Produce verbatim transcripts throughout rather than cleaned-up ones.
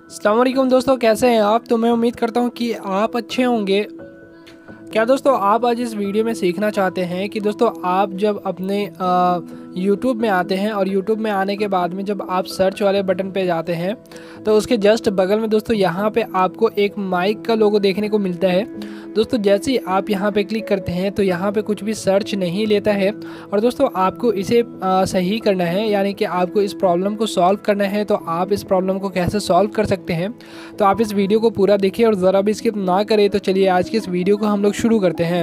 अस्सलाम वालेकुम दोस्तों, कैसे हैं आप। तो मैं उम्मीद करता हूं कि आप अच्छे होंगे। क्या दोस्तों आप आज इस वीडियो में सीखना चाहते हैं कि दोस्तों आप जब अपने यूट्यूब में आते हैं और यूट्यूब में आने के बाद में जब आप सर्च वाले बटन पे जाते हैं तो उसके जस्ट बगल में दोस्तों यहाँ पे आपको एक माइक का लोगो देखने को मिलता है। दोस्तों जैसे ही आप यहाँ पे क्लिक करते हैं तो यहाँ पे कुछ भी सर्च नहीं लेता है और दोस्तों आपको इसे आ, सही करना है, यानी कि आपको इस प्रॉब्लम को सॉल्व करना है। तो आप इस प्रॉब्लम को कैसे सॉल्व कर सकते हैं, तो आप इस वीडियो को पूरा देखिए और ज़रा भी स्किप ना करें। तो चलिए आज की इस वीडियो को हम लोग शुरू करते हैं।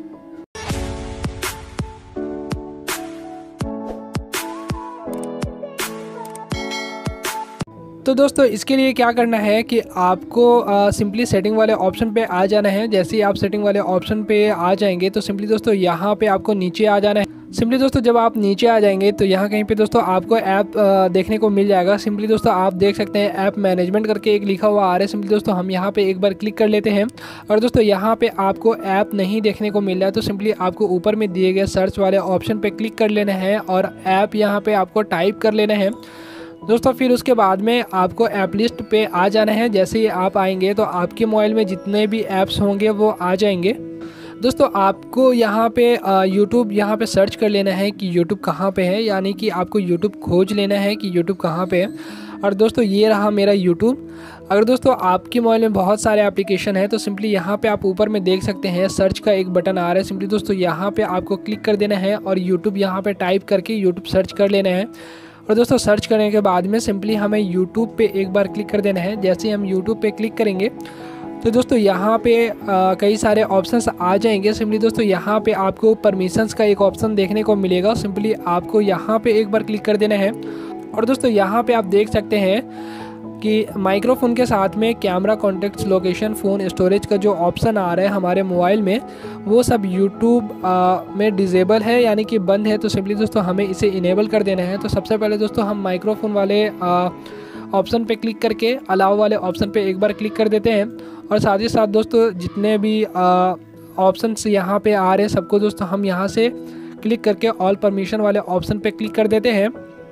तो दोस्तों इसके लिए क्या करना है कि आपको सिंपली सेटिंग वाले ऑप्शन पे आ जाना है। जैसे ही आप सेटिंग वाले ऑप्शन पे आ जाएंगे तो सिंपली दोस्तों यहाँ पे आपको नीचे आ जाना है। सिंपली दोस्तों जब आप नीचे आ जाएंगे तो यहाँ कहीं पे दोस्तों आपको ऐप देखने को मिल जाएगा। सिंपली दोस्तों आप देख सकते हैं ऐप मैनेजमेंट करके एक लिखा हुआ आ रहा है। सिंपली दोस्तों हम यहाँ पे एक बार क्लिक कर लेते हैं और दोस्तों यहाँ पे आपको ऐप नहीं देखने को मिल रहा है तो सिंपली आपको ऊपर में दिए गए सर्च वाले ऑप्शन पे क्लिक कर लेना है और ऐप यहाँ पे आपको टाइप कर लेना है दोस्तों। फिर उसके बाद में आपको ऐप लिस्ट पे आ जाना है। जैसे ही आप आएंगे तो आपके मोबाइल में जितने भी ऐप्स होंगे वो आ जाएंगे। दोस्तों आपको यहाँ पे यूट्यूब यहाँ पे सर्च कर लेना है कि यूट्यूब कहाँ पे है, यानी कि आपको यूट्यूब खोज लेना है कि यूट्यूब कहाँ पे है। और दोस्तों ये रहा मेरा यूट्यूब। अगर दोस्तों आपके मोबाइल में बहुत सारे एप्लीकेशन हैं तो सिंपली यहाँ पे आप ऊपर में देख सकते हैं सर्च का एक बटन आ रहा है। सिंपली दोस्तों यहाँ पे आपको क्लिक कर देना है और यूट्यूब यहाँ पे टाइप करके यूट्यूब सर्च कर लेना है। और दोस्तों सर्च करने के बाद में सिंपली हमें यूट्यूब पे एक बार क्लिक कर देना है। जैसे ही हम यूट्यूब पे क्लिक करेंगे तो दोस्तों यहाँ पे आ, कई सारे ऑप्शंस आ जाएंगे। सिंपली दोस्तों यहाँ पे आपको परमिशंस का एक ऑप्शन देखने को मिलेगा। सिंपली आपको यहाँ पे एक बार क्लिक कर देना है और दोस्तों यहाँ पे आप देख सकते हैं कि माइक्रोफोन के साथ में camera, contacts, location, phone storage का जो ऑप्शन आ रहा है हमारे मोबाइल में वो सब यूट्यूब में डिजेबल है, यानी कि बंद है। तो सिंपली दोस्तों हमें इसे इनेबल कर देना है। तो सबसे पहले दोस्तों हम माइक्रोफोन वाले ऑप्शन पे क्लिक करके अलाउ वाले ऑप्शन पे एक बार क्लिक कर देते हैं और साथ ही साथ दोस्तों जितने भी ऑप्शंस यहाँ पे आ रहे हैं सबको दोस्तों हम यहाँ से क्लिक करके ऑल परमिशन वाले ऑप्शन पे क्लिक कर देते हैं।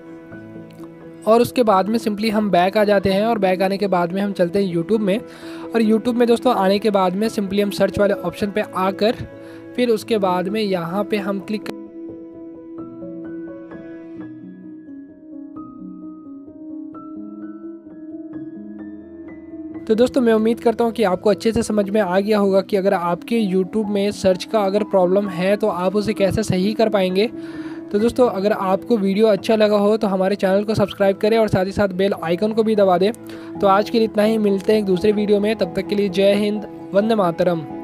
और उसके बाद में सिंपली हम बैक आ जाते हैं और बैक आने के बाद में हम चलते हैं यूट्यूब में। और यूट्यूब में दोस्तों आने के बाद में सिंपली हम सर्च वाले ऑप्शन पे आकर फिर उसके बाद में यहाँ पे हम क्लिक तो दोस्तों मैं उम्मीद करता हूँ कि आपको अच्छे से समझ में आ गया होगा कि अगर आपके यूट्यूब में सर्च का अगर प्रॉब्लम है तो आप उसे कैसे सही कर पाएंगे। तो दोस्तों अगर आपको वीडियो अच्छा लगा हो तो हमारे चैनल को सब्सक्राइब करें और साथ ही साथ बेल आइकन को भी दबा दें। तो आज के लिए इतना ही, मिलते हैं एक दूसरे वीडियो में। तब तक के लिए जय हिंद, वंदे मातरम।